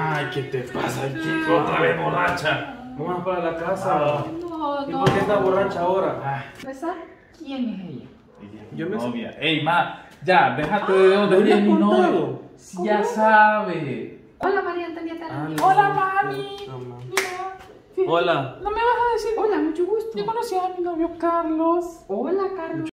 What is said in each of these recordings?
Ay, ¿qué te pasa, chico? Otra vez borracha. Vámonos para la casa. No, ¿Y no. por qué está borracha ahora? Ay, ¿Empezar? ¿Quién es ella? Yo me novia. Ey, ma, ya, déjate de donde ¿no le ella has es mi novio. contado? Sí, ya sabe. Hola, María Antonieta. Hola, mami. Mira. Hola. No me vas a decir. Hola, mucho gusto. Yo conocí a mi novio Carlos. Hola, Carlos.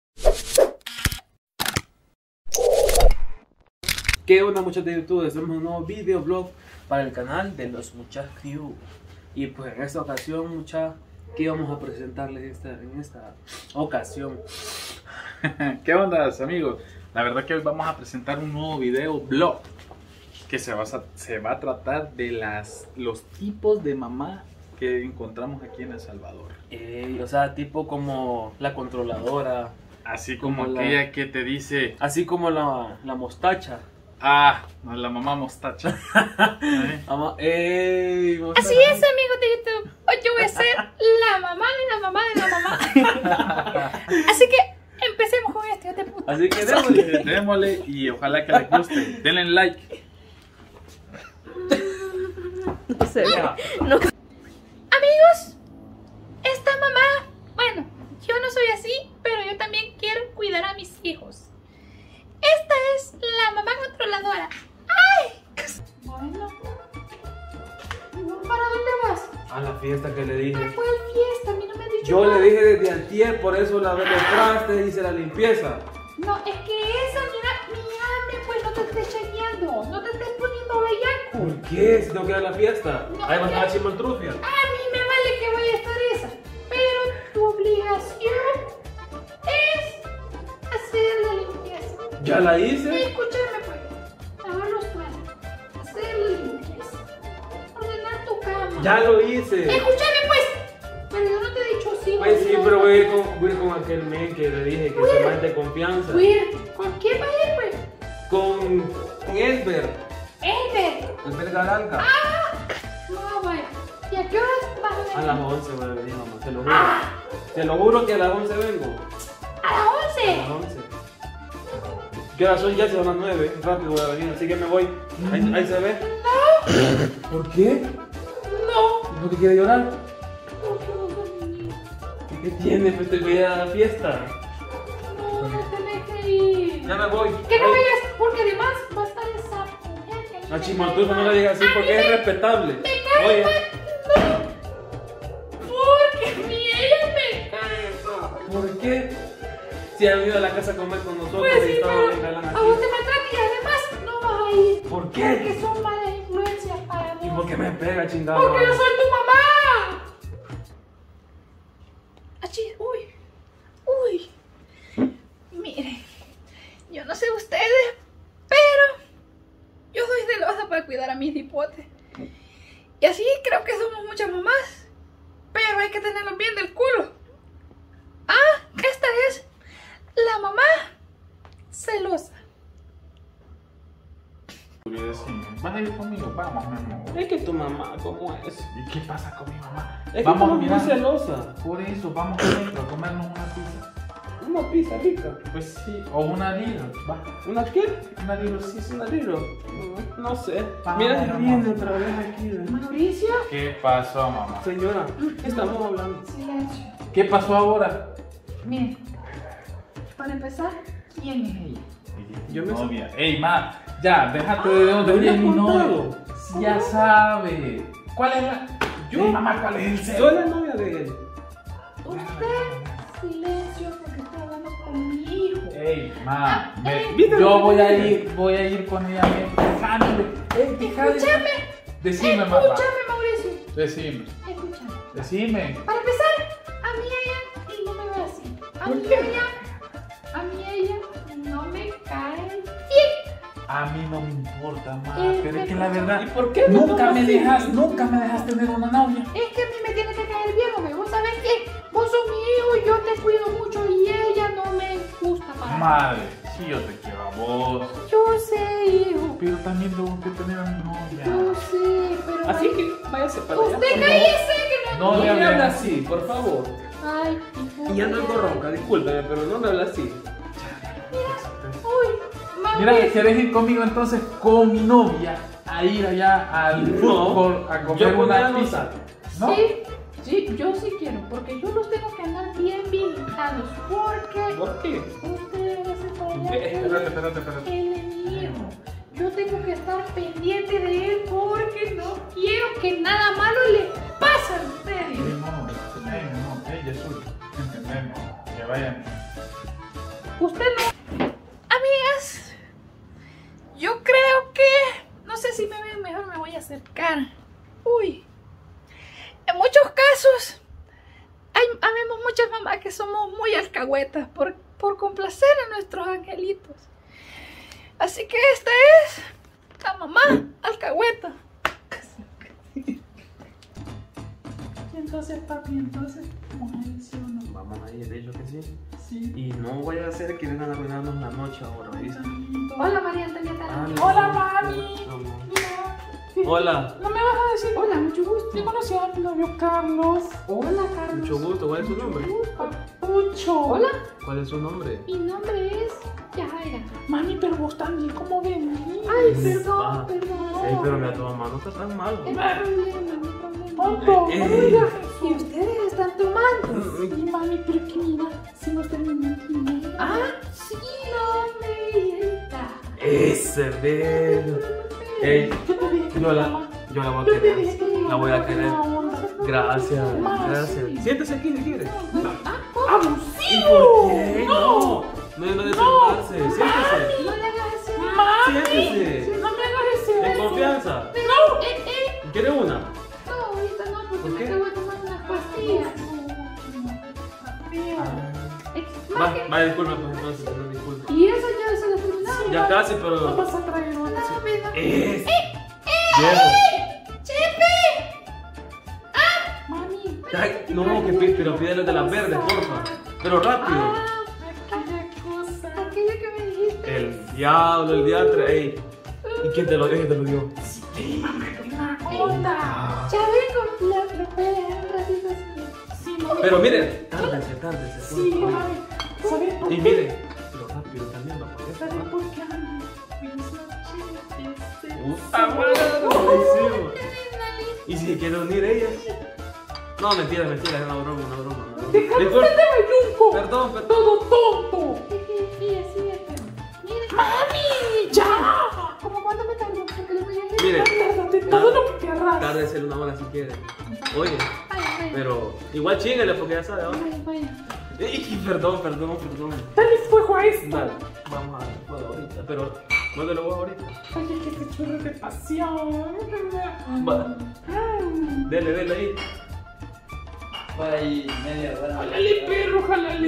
¿Qué onda, muchachos de YouTube? Estamos en un nuevo videoblog para el canal de los Muchas Crew. Y pues en esta ocasión, muchachos, ¿qué vamos a presentarles en esta ocasión? ¿Qué onda, amigos? La verdad que hoy vamos a presentar un nuevo videoblog que se va a tratar de los tipos de mamá que encontramos aquí en El Salvador. O sea, tipo como la controladora, Así como Como la- aquella que te dice, así como la mostacha. no, la mamá mostacha. ¿Eh? Mostacha. Así es, amigos de YouTube. Hoy yo voy a ser la mamá de la mamá de la mamá. Así que empecemos con este, hijo de puta. Así que démosle. Démosle y ojalá que les guste. Denle like. Ya. Amigos, esta mamá, bueno, yo no soy así, pero yo también quiero cuidar a mis hijos. Esta es la mamá controladora. ¡Ay! Bueno, ¿para dónde vas? A la fiesta que le dije. ¿Cuál fiesta? A mí no me has dicho Yo nada. le dije desde antier, por eso lavé los trastes, hice la limpieza. No, es que esa, mírame, pues no te estés chequeando, no te estés poniendo bellaco. ¿Por qué? Si tengo que ir a la fiesta. No, Ahí va a ya. estar Chimoltrufia. A mí me vale que vaya a estar esa, pero tu obligación es hacer la limpieza. ¿Ya la hice? Escúchame pues, lavar los platos, hacer la limpieza, ordenar tu cama. Ya lo hice. Escúchame pues, pero yo no te he dicho sí. Pues sí, no, pero no, voy a ir no. con aquel men que le dije que se más de confianza. ¿Con quién va a ir pues? Con Esber. Enter. Garalca. No, vaya. ¿Y a qué horas vas a venir? A las 11 voy a venir, mamá, te lo juro. Te lo juro que a las 11 vengo. ¿A las A 11? las 11. ¿Qué hora son? Ya son las 9. Rápido voy a venir, así que me voy. Ahí se ve. ¿Por qué? No. ¿No te quiere llorar? Porque no soy niña. ¿Y qué tiene? Pues te voy a ir a la fiesta. No, no tenés que ir. Ya me voy. Que no Ay. vayas, porque además va a estar esa mujer que A Chimoltrufia no le digas así porque es respetable. me cae Oye, mal. No. Porque ni ella me cae mal. ¿por qué? Si ha venido a la casa a comer con nosotros Pues y sí, estaba pero bien galán a vos aquí. te maltratan y además no vas a ir. ¿Por qué? Porque son malas influencias para vos. ¿Y por qué me pega, chingado? Porque yo soy tu mamá. Achí, uy. Miren, yo no sé ustedes, pero yo soy celosa para cuidar a mis hipotes. Y así creo que somos muchas mamás, pero hay que tenerlos bien del culo. Esta es la mamá celosa. ¿Vas a ir conmigo? Vamos, mi amor. Es que tu mamá, ¿cómo es? ¿Y qué pasa con mi mamá? Es que Vamos, tu mamá es mira. muy celosa. Por eso, vamos adentro a comernos una pizza. Una pizza rica. Pues sí, o una lira. Va, ¿Una qué? una lira, sí, sí. ¿Una libro? No sé. Vamos, Mira, amor. viene otra vez aquí. Mauricio, ¿Qué pasó, mamá? Señora, ¿qué estamos hablando? silencio. ¿Qué pasó ahora? Miren, para empezar, ¿quién es ella? Yo me- novia. Ey, ma, ya, déjate de donde ¿no le ella es has mi novio. contado? Sí, ya sabe. ¿Cuál es la...? Yo- Ey, mamá, ¿cuál es el Soy celo? la novia de él. Usted, silencio, porque estoy hablando con mi hijo. Ey, ma, ¿viste yo lo que voy te a dije? ir con ella. Dejándole. Ey, déjale. Escúchame, Decime, mamá. escúchame, Mauricio, Decime. escúchame. Decime. Para empezar, a mí ella, y no me ve así, a mí ella no me cae bien. A mí no me importa, ma, Eh, pero es que ¿qué la pasó? verdad, ¿Y por qué me nunca tomas me así? dejas tener una novia. Es que a mí me tiene que caer bien, hombre. Vos sabés que vos sos mi hijo y yo te cuido mucho y ella no me gusta para nada. Madre, si yo te quiero a vos, Yo sé, hijo, pero también tengo que tener a mi novia. yo sé, pero... Así que váyase para allá. Usted por favor. cállese que No No le me hables habla así. así, por favor. Ay, hijo. Y ya no es ronca, discúlpeme, pero no me habla así. Uy, Mira, Mauricio. ¿quieres ir conmigo entonces con mi novia a a ir allá al fútbol a comer yo una no pizza? ¿No? Sí, sí, yo sí quiero, porque yo los tengo que andar bien vigilados, porque ¿Por qué? ustedes se vayan Espérate. el enemigo. Yo tengo que estar pendiente de él porque no quiero que nada malo le pase a ustedes. Jesús, entendemos, que vayan. Usted no. Amigas, yo creo que, no sé si me ven, mejor me voy a acercar. Uy, en muchos casos, habemos muchas mamás que somos muy alcahuetas por complacer a nuestros angelitos. Así que esta es la mamá alcahueta. Y entonces, papi, vamos a ir, ¿sí o no? Vamos a ir, de hecho que sí. Sí. Y no vaya a ser que vengan a arruinarnos la noche ahora, ¿viste? Hola María Antonieta. Hola, mami. Hola. ¿No me vas a decir? Hola, mucho gusto. Yo conocí a mi novio Carlos. Hola Carlos. Mucho gusto, ¿cuál es su nombre? Papucho. Hola, ¿Cuál es su nombre? mi nombre es Yajaira. Mami, pero vos también, ¿cómo venís? Ay, Ah. perdón, perdón. Ey, pero mira, tu mamá no está tan mal. No hay problema, no hay problema. Tonto, Eh, no me digas Y eso. ustedes están tomando. Sí, mami, pero que mira, si no terminan aquí. Ah, sí, no me está. Ese bello. Ey, yo la voy a querer. La voy a querer. Gracias, gracias. Siéntese aquí si quiere. ¿Y por qué? No de sentarse. Siéntese. No le hagas eso. Siéntese. No me hagas eso. En confianza. No. ¿Quiere una? No, ahorita no, porque ¿Por me qué? acabo de tomar unas pastillas. Va, disculpa, pues entonces, no disculpa. Y eso ya se lo terminaron. Ya casi, No pero. vas a traer una. No, pero- Es. Viejo. ¡Chepe! Mami. Ay, no, pero pídele de las verdes, porfa. Pero rápido. Aquella cosa. Aquello que me dijiste. El diablo, el diantre, ey. ¿Y quién te lo dio? ¿Quién te lo dio? Una onda. Ya vengo, lo puedes dejar un ratito así. Sí, no. Pero mire, tárdese. Sí, mami. ¿Sabes por Y qué? mire, pero rápido también va a poder. ¿Sabes por qué, mami? Esa ¡Puta madre! Buenísimo. ¿Y si se quiere unir ella? No, mentira, es una broma. Disculpe. mayunco. Perdón. Todo tonto. Sí, pero. Mire, Mami, ya. ¿cómo cuánto me tardó? Porque le voy a decir. Mire, Tárdate todo lo que querrás. tárdese una hora si quiere. Oye, Vaya. pero igual chíngale porque ya sabe, ¿no? Vaya. Ey, perdón. Dale fuego a esto. Dale, vamos a ver juego ahorita, pero no te lo voy ahorita. Oye, que te chorro de pasión. Va. Dele ahí. Para ahí media hora. Jalale, perro, jalale.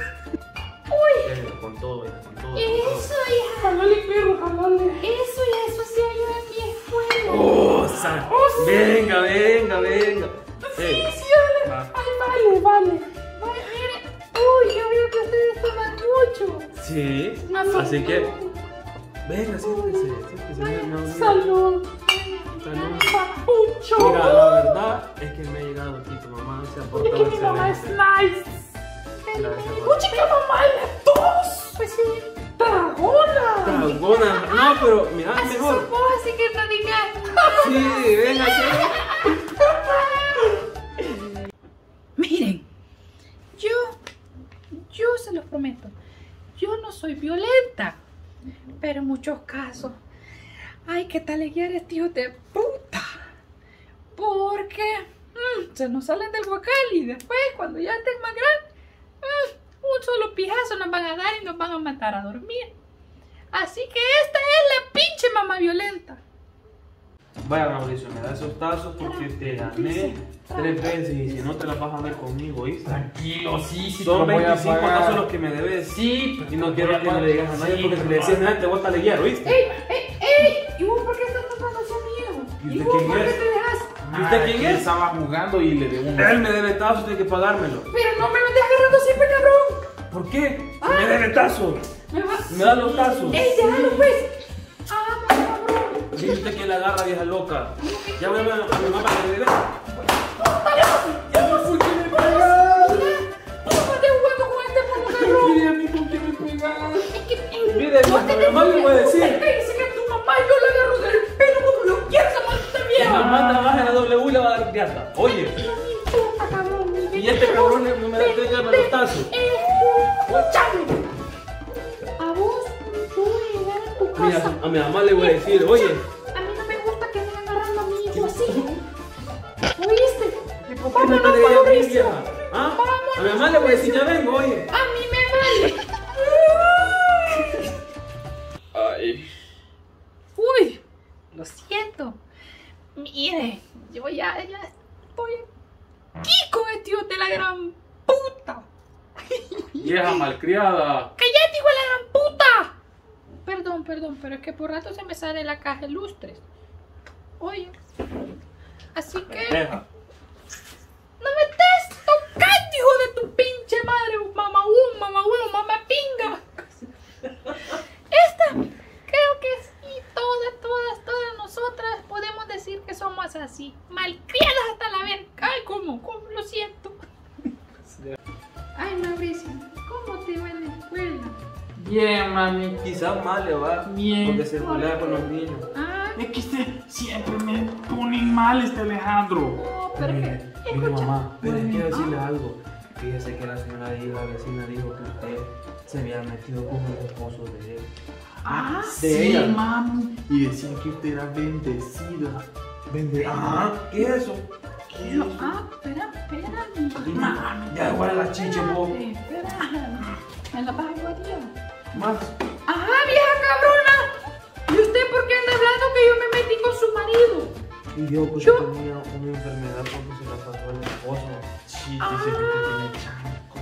Con todo. Eso, hija. Jalale, perro, jalale. Eso hacía yo en mi escuela. ¡Osa! Venga. Sí, dale. Va. Ay, vale. Vaya, mire. Uy, yo veo que ustedes toman mucho. Sí, así que. Venga, siéntese. No. Salud. Salud. Papucho. Mira, la verdad es que me ha llegado aquí tu mamá, se ha Oye, portado que mi mamá es excelente. nice. Gracias, Oye, que mamá es de tos. Pues sí. Dragona. Dragona. No, pero mira, Así mejor. somos, así que no digan. Sí, venga, sí. Miren, yo se los prometo, yo no soy violenta, pero en muchos casos hay que taleguear a este hijo de puta, porque se nos salen del guacal y después cuando ya estén más grandes, un solo pijazo nos van a dar y nos van a matar a dormir. Así que esta es la pinche mamá violenta. Vaya, Mauricio, me da esos tazos porque te gané 3 veces y si no te las vas a ver conmigo, ¿oíste? Tranquilo, sí, Son 25 tazos los que me debes. Sí, Y no quiero que le digas a nadie porque si le decís a nadie te voy a taleguear, ¿oíste? ¡Ey! ¿Y vos por qué estás tratando así a mi hijo? ¿Y usted vos quién por qué es? te dejas? ¿Y usted quién es? Estaba jugando y le debo un... Él me debe tazos, tiene que pagármelo. Pero no me lo estés agarrando siempre, cabrón. ¿Por qué? Si me debe tazos. Me da los tazos. ¡Ey, déjalo pues! ¡Ah, cabrón! ¿Y usted quién la agarra, vieja loca? Ya voy a ver a mi mamá para que le dé. Ya no fui que me pegas. ¡No estés jugando con este mono, cabrón! Mire a mí con que me pegas. Es que... Mire, no te mi mamá le voy a decir. Usted dice que tu mamá yo la agarro del pelo como lo mamá trabaja en la W y la va a dar gata. Oye, Puta, cabrón. y este cabrón no me da el manotazo. Escúchame. A vos, yo voy a llegar a tu Mira, casa. a mi mamá le voy a decir, oye. A mí no me gusta que me estén agarrando a mi hijo así. ¿Oíste? ¿Por qué me está diciendo a mí, vieja? ¿Ah? A mi mamá le voy a decir, ya vengo, oye. A mí me vale. Ay. Uy, lo siento. Mire, yo ya estoy aquí con este hijo de la gran puta. Vieja malcriada. ¡Cállate, hijo de la gran puta! Perdón, pero es que por rato se me sale la caja de lustres. Oye, así que Deja. no me estés tocando, hijo de tu pinche madre, mamá mamá pinga. Esta, creo que sí, todas nosotras podemos decir que somos así, malcriadas hasta la verga. Ay, ¿cómo? Lo siento. Ay, Mauricio, ¿cómo te va en la escuela? Bien, mami. Quizás mal le va. Bien. Porque se bulea con los niños. Ah, Es que siempre me pone mal Alejandro. no, pero Mire, que, mire, escucha. mamá, pero quiero decirle algo. Fíjese que la señora ahí, la vecina, dijo que usted se había metido con el esposo de él. Ah, de sí, ella. mami. Y decían que usted era bendecida. Ah, ¿qué es eso? Espérame. Mami, Ya igual a la chicha, vos. Espérame. ¿Me la vas a guardar? Más. ¡Ajá, vieja cabrona! ¿Y usted por qué anda hablando que yo me metí con su marido? Y dijo que Yo- usted tenía una enfermedad porque se la pasó al esposo. Sí, dice que usted tiene chanco.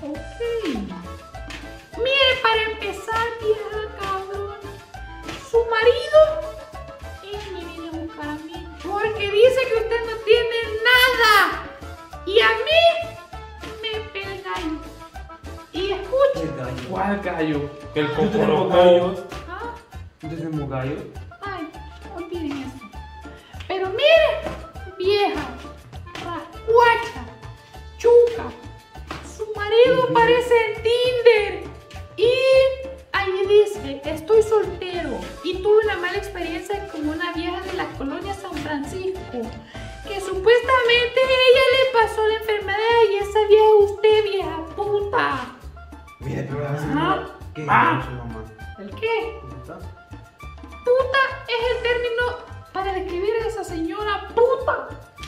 Ok. Mire, para empezar, vieja cabrona, su marido él me viene a buscar a mí porque dice que usted no tiene nada y a mí me pega el gallo. Y escucha. El gallo. ¿Cuál gallo? El ¿Tú tenemos cocorocó. gallos? ¿Ah? ¿Tú tenemos gallos? Ay, olviden eso. Pero mire, vieja, rascuacha, chuca, su marido parece en Tinder. Y ahí dice, estoy soltero y tuve una mala experiencia con una vieja de la colonia San Francisco, que supuestamente ella le pasó la enfermedad y esa vieja usted, vieja puta. Mire, pero la Ah. señora. ¿Qué Ah. es su mamá? ¿El qué? ¿Cómo está? Puta es el término para describir a esa señora puta.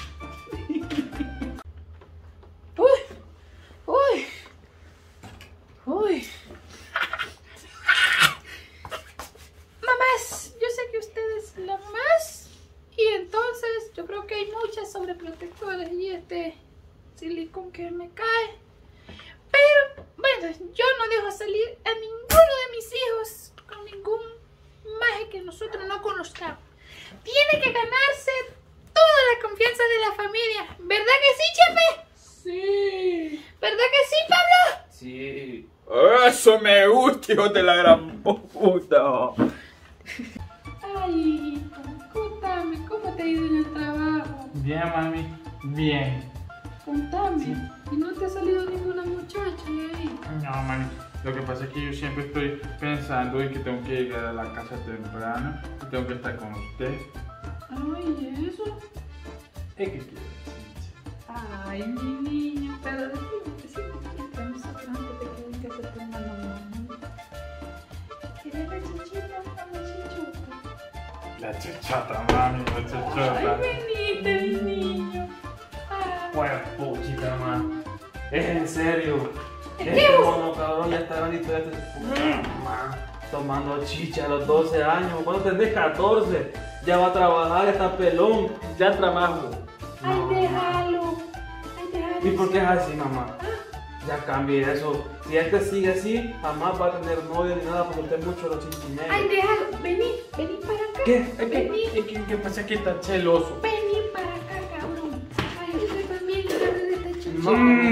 Uy. Mamás, yo sé que usted es la más. Y entonces yo creo que hay muchas sobreprotectoras y este silicón que me cae. Pero bueno, yo no dejo salir a ninguno de mis hijos con ningún maje que nosotros no conozcamos. Tiene que ganarse toda la confianza de la familia. ¿Verdad que sí, Chepe? Sí. ¿Verdad que sí, Pablo? Sí. Eso me gusta, hijo de la gran puta. Ay, hijito, contame, ¿cómo te ha ido en el trabajo? Bien, mami. Bien. Contame. ¿Y no te ha salido ninguna muchacha de ahí? No, mami. Lo que pasa es que yo siempre estoy pensando en que tengo que llegar a la casa temprano y tengo que estar con usted. Ay, ¿y eso? Es que quiero Ay, mi niño, pero decime que nosotros antes de que vengas a tu mamá. ¿Quieres la chichita o la chichuca? la chichata, mami, la chichata. Ay, venite, mi niño. Ay. Pues, puchita, mamá. Es en serio. ¿Es Este que vos- mono cabrón ya está grandito tomando chicha a los 12 años. ¿Cuándo tenés 14? Ya va a trabajar, está pelón. Ya trabajo. Ay, No. déjalo. Ay, déjalo. ¿Y por qué es así, mamá? Ya cambie eso. Si este sigue así, jamás va a tener novio ni nada porque usted es mucho los Ay, chinchineros. déjalo. Vení para acá. ¿Qué? ¿Qué pasa que está celoso? Vení para acá, cabrón. Ay, usted también agarre esta chichita.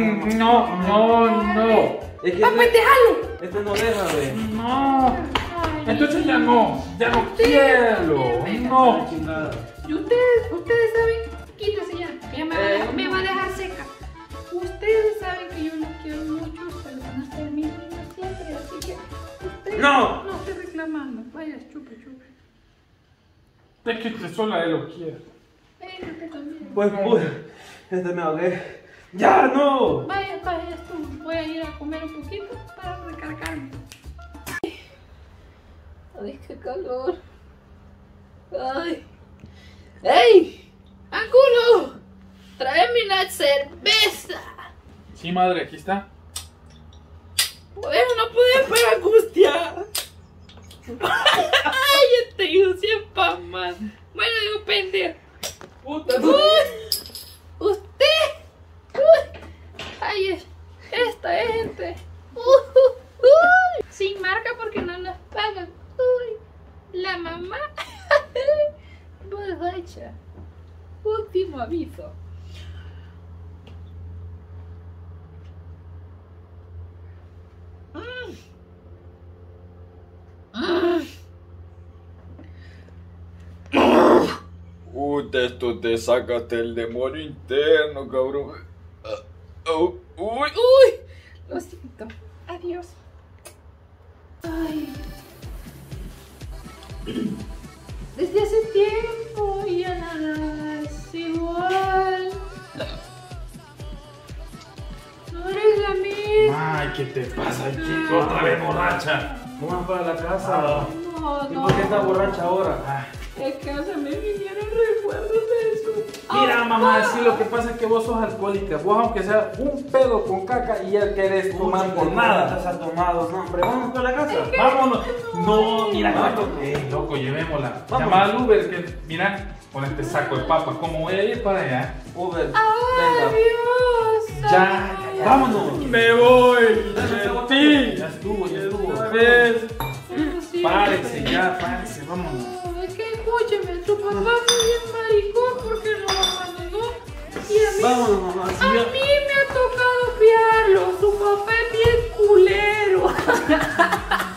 No. Es que Ah, pues déjalo. este no deja, ve. No. Ay, Entonces ya no quiero. No. y ustedes saben, quítese ya, me va a dejar seca. Ustedes saben que yo los quiero mucho, ustedes van a ser mis niños siempre, así que ustedes ¡No! no estoy reclamando. Vaya, chupe. Es que usted sola él lo quiere. Véngate también. Pues pude. Me ahogué. ¡Ya no! Vaya, vaya tú. Voy a ir a comer un poquito para recargarme. Ay, qué calor. Ay. ¡Ey! ¡Ángulo! ¡Tráeme una cerveza! Sí, madre, aquí está. Bueno, no podía por angustia. Ay, yo tengo 100 pa' más. Bueno, digo pendejo. ¡Puta! ¿Usted? Uy. Ay, esta gente. Uy. Sin marca porque no nos pagan. Uy. La mamá. Borracha. Último aviso. De esto te sacaste el demonio interno, cabrón. Uy. Uy. Lo siento. Adiós. Ay. Desde hace tiempo ya nada es igual. No eres la misma. Ay, ¿qué te pasa, chico? Otra vez borracha. Vamos para la casa. No, ¿Y no. por qué estás borracha ahora? Es que se me vinieron recuerdos de eso. Mira, mamá, sí, lo que pasa es que vos sos alcohólica. Vos, aunque sea un pedo con caca, y ya querés tomar por nada. Estás tomado, no, hombre. Vamos para la casa. Vámonos. No, mira, Vamos. loco, llevémosla. Vamos. Llama al Uber, que mira, con este saco de papas, ¿cómo voy a ir para allá? Uber. Venga. Adiós. Ya, vámonos. Me voy. Ya estuvo, ya estuvo. Párese, ya, párese, vámonos. Es que escúcheme, tu papá fue bien maricón porque lo abandonó. Y a mí, Vámonos, mamá. a mí me ha tocado fiarlo. Su papá es bien culero.